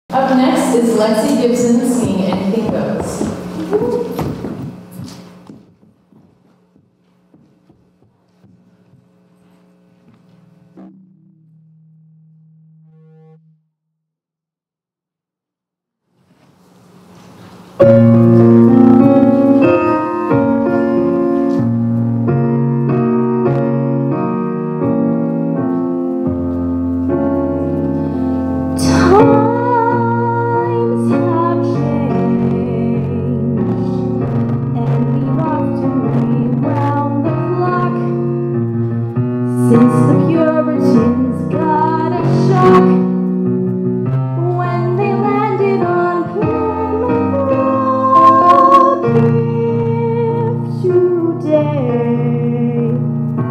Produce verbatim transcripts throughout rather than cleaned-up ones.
Up next is Lexi Gibson singing Anything Goes. Since the Puritans got a shock when they landed on Plymouth Rock. If today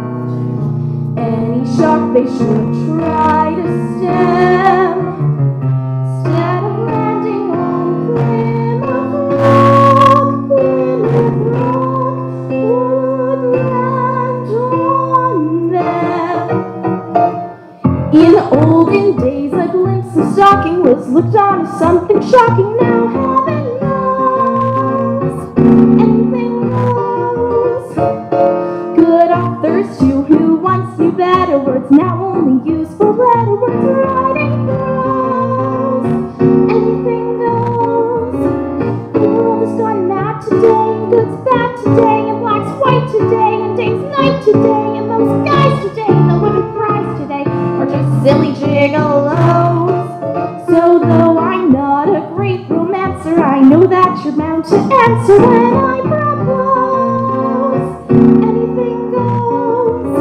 any shock they should try to stem, instead of landing on Plymouth Rock, Plymouth Rock would land on them. In olden days, a glimpse of stocking was looked on as something shocking. Now heaven knows anything goes. Good authors too, who once knew better words, now only use for letter words. Writing prose, anything goes. The world has gone mad today, and good's bad today, and black's white today, and day's night today, and those guys today, and the women cries today are just silly gigolos. So though I'm not a great romancer, I know that you're bound to answer when I propose. Anything goes.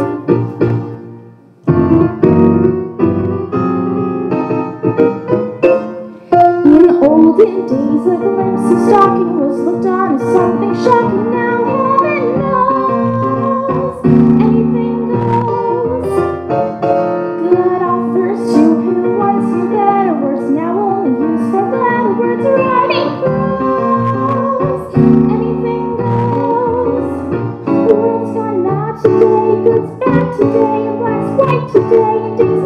In olden days, a glimpse of stocking was looked on as something shocking. Now heaven knows anything goes. Good authors too, who once knew better words, now only use for letter words. Writing prose, anything goes. The world's gone mad today, good's bad today, and black's white today, and days